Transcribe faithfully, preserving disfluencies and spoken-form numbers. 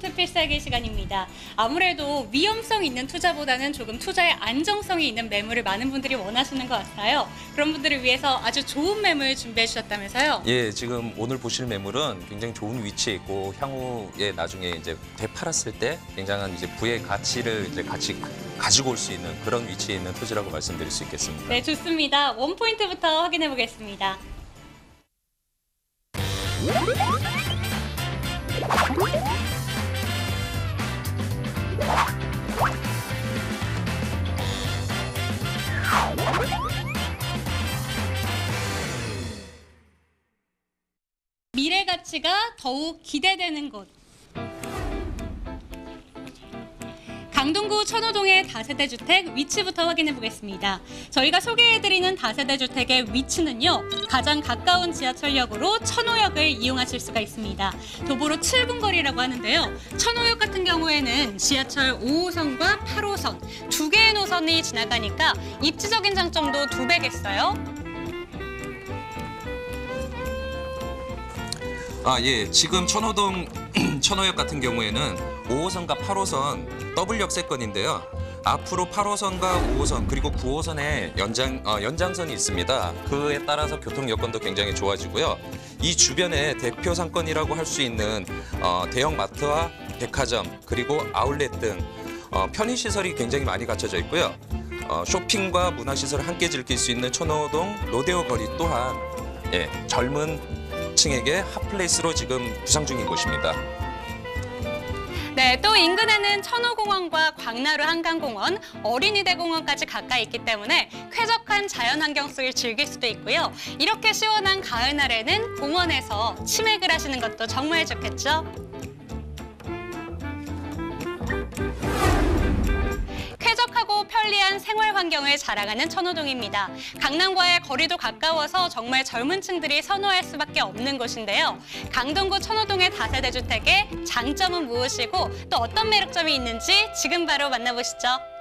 포인트 필살기 시간입니다. 아무래도 위험성 있는 투자보다는 조금 투자의 안정성이 있는 매물을 많은 분들이 원하시는 것 같아요. 그런 분들을 위해서 아주 좋은 매물 준비해 주셨다면서요? 예, 지금 오늘 보실 매물은 굉장히 좋은 위치에 있고 향후에 나중에 이제 되팔았을 때 굉장한 이제 부의 가치를 이제 같이 가지고 올 수 있는 그런 위치에 있는 토지라고 말씀드릴 수 있겠습니다. 네, 좋습니다. 원 포인트부터 확인해 보겠습니다. 미래 가치가 더욱 기대되는 곳. 강동구 천호동의 다세대 주택 위치부터 확인해 보겠습니다. 저희가 소개해드리는 다세대 주택의 위치는요, 가장 가까운 지하철역으로 천호역을 이용하실 수가 있습니다. 도보로 칠 분 거리라고 하는데요. 천호역 같은 경우에는 지하철 오 호선과 팔 호선 두 개의 노선이 지나가니까 입지적인 장점도 두 배겠어요. 아, 예. 지금 천호동 천호역 같은 경우에는 오 호선과 팔 호선 더블 역세권인데요. 앞으로 팔 호선과 오 호선 그리고 구 호선에 연장, 어, 연장선이 있습니다. 그에 따라서 교통 여건도 굉장히 좋아지고요. 이 주변에 대표 상권이라고 할 수 있는 어, 대형 마트와 백화점 그리고 아울렛 등 어, 편의시설이 굉장히 많이 갖춰져 있고요. 어, 쇼핑과 문화시설을 함께 즐길 수 있는 천호동 로데오 거리 또한 예, 젊은 층에게 핫플레이스로 지금 구상 중인 곳입니다. 네, 또 인근에는 천호공원과 광나루 한강공원, 어린이대공원까지 가까이 있기 때문에 쾌적한 자연환경 속을 즐길 수도 있고요. 이렇게 시원한 가을날에는 공원에서 치맥을 하시는 것도 정말 좋겠죠? 쾌적하고 편리한 생활 환경을 자랑하는 천호동입니다. 강남과의 거리도 가까워서 정말 젊은 층들이 선호할 수밖에 없는 곳인데요. 강동구 천호동의 다세대 주택의 장점은 무엇이고 또 어떤 매력점이 있는지 지금 바로 만나보시죠.